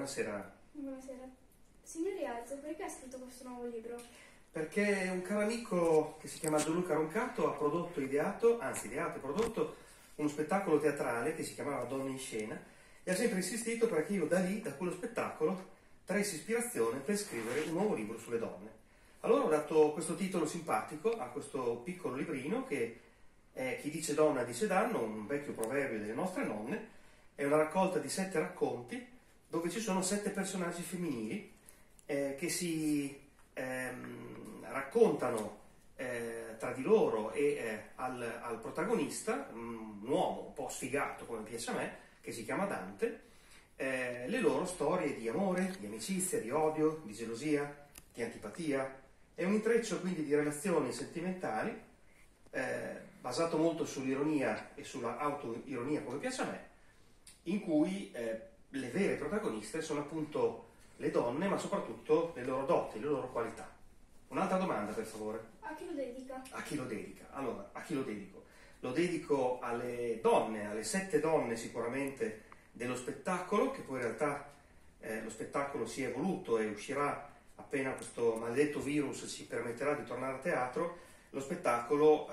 buonasera. Buonasera. Signor Rialzo, perché ha scritto questo nuovo libro? Perché un caro amico che si chiama Gianluca Roncato ha ideato e prodotto uno spettacolo teatrale che si chiamava Donne in Scena e ha sempre insistito perché io da quello spettacolo, tressi ispirazione per scrivere un nuovo libro sulle donne. Allora ho dato questo titolo simpatico a questo piccolo librino che è Chi dice donna dice danno, un vecchio proverbio delle nostre nonne. È una raccolta di 7 racconti dove ci sono 7 personaggi femminili che si raccontano tra di loro e al protagonista, un uomo un po' sfigato come piace a me, che si chiama Dante, le loro storie di amore, di amicizia, di odio, di gelosia, di antipatia. È un intreccio quindi di relazioni sentimentali basato molto sull'ironia e sulla autoironia come piace a me, in cui le vere protagoniste sono appunto le donne, ma soprattutto le loro doti, le loro qualità. Un'altra domanda, per favore. A chi lo dedica? A chi lo dedica? Allora, a chi lo dedico? Lo dedico alle donne, alle 7 donne sicuramente dello spettacolo, che poi in realtà lo spettacolo si è evoluto e uscirà appena questo maledetto virus ci permetterà di tornare a teatro. Lo spettacolo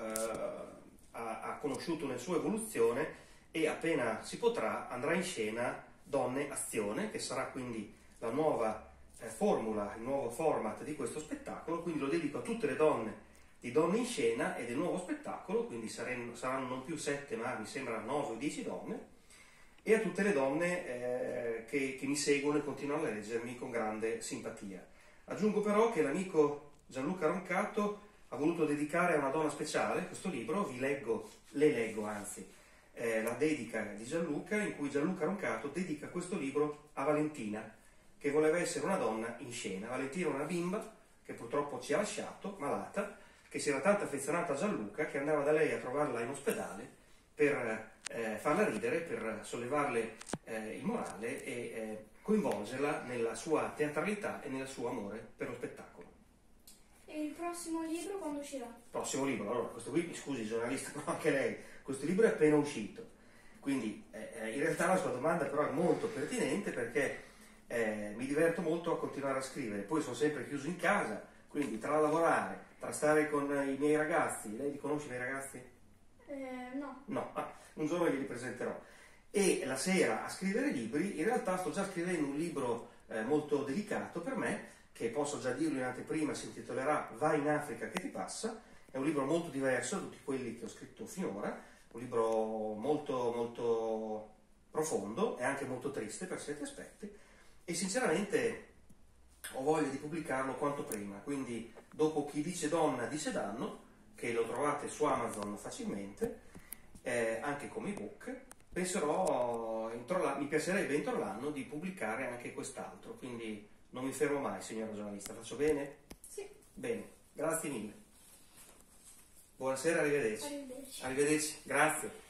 ha conosciuto una sua evoluzione e appena si potrà andrà in scena Donne Azione, che sarà quindi la nuova formula, il nuovo format di questo spettacolo. Quindi lo dedico a tutte le donne di Donne in Scena e del nuovo spettacolo, quindi saranno non più 7 ma mi sembra 9 o 10 donne, e a tutte le donne che mi seguono e continuano a leggermi con grande simpatia. Aggiungo però che l'amico Gianluca Roncato ha voluto dedicare a una donna speciale questo libro. Le leggo la dedica di Gianluca, in cui Gianluca Roncato dedica questo libro a Valentina, che voleva essere una donna in scena. Valentina è una bimba che purtroppo ci ha lasciato, malata, che si era tanto affezionata a Gianluca che andava da lei a trovarla in ospedale per farla ridere, per sollevarle il morale e coinvolgerla nella sua teatralità e nel suo amore per lo spettacolo. E il prossimo libro quando uscirà? Prossimo libro, allora questo qui, mi scusi giornalista, però anche lei, questo libro è appena uscito, quindi in realtà la sua domanda però è molto pertinente perché mi diverto molto a continuare a scrivere, poi sono sempre chiuso in casa, quindi tra lavorare, tra stare con i miei ragazzi, lei li conosce i miei ragazzi? No. No, un giorno glieli presenterò, e la sera a scrivere libri. In realtà sto già scrivendo un libro molto delicato per me, che posso già dirlo in anteprima, si intitolerà Vai in Africa che ti passa. È un libro molto diverso da tutti quelli che ho scritto finora, un libro molto molto profondo e anche molto triste per certi aspetti, e sinceramente ho voglia di pubblicarlo quanto prima. Quindi dopo Chi dice donna dice danno, che lo trovate su Amazon facilmente, anche come ebook, penserò mi piacerebbe entro l'anno di pubblicare anche quest'altro, quindi non mi fermo mai, signora giornalista. Faccio bene? Sì. Bene, grazie mille. Buonasera, arrivederci. Arrivederci. Arrivederci, grazie.